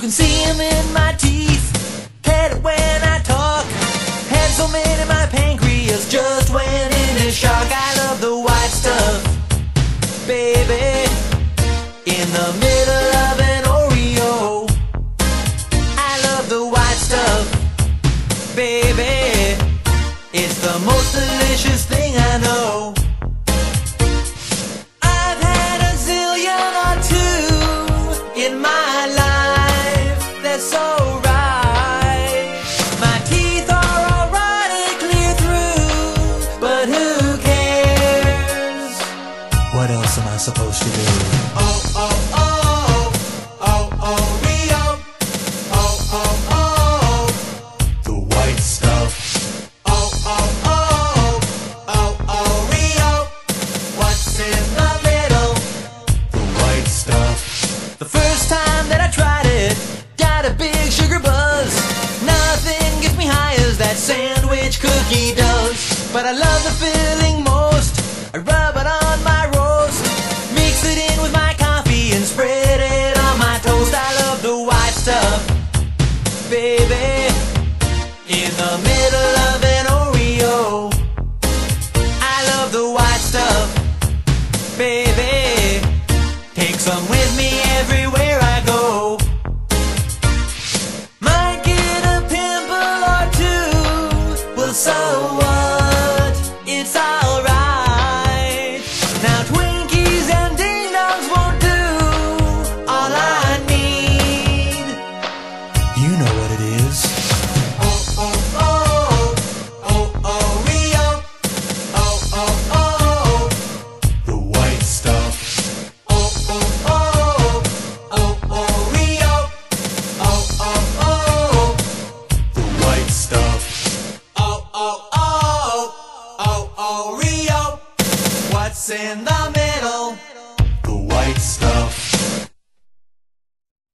can see them in my teeth, get it when I talk. Had so many my pancreas just went into shock. I love the white stuff, baby, in the middle of an Oreo. I love the white stuff, baby, it's the most delicious thing I know. I've had a zillion or two in my life, that's alright. My teeth are alright and clear through, but who cares? What else am I supposed to do? Oh, oh, oh, oh, oh, Rio. Oh, oh, oh, the white stuff. Oh, oh, oh, oh, oh, Rio. What's in the middle? The white stuff. The first time that I tried it, got a big sugar buzz. Nothing gets me high as that sandwich cookie does. But I love the filling most. I rub it on my roast, mix it in with my coffee and spread it on my toast. I love the white stuff, baby, in the middle of an Oreo. I love the white stuff, baby, take some with me everywhere I go. Might get a pimple or two, well so what, it's alright. Now Twinkies and Ding Dongs won't do all I need. You know what it is. Oh, oh, oh, oh, oh, Rio. Oh, oh, oh, the white stuff. Oh, oh, oh, oh, oh, Rio. Oh, oh, oh, the white stuff.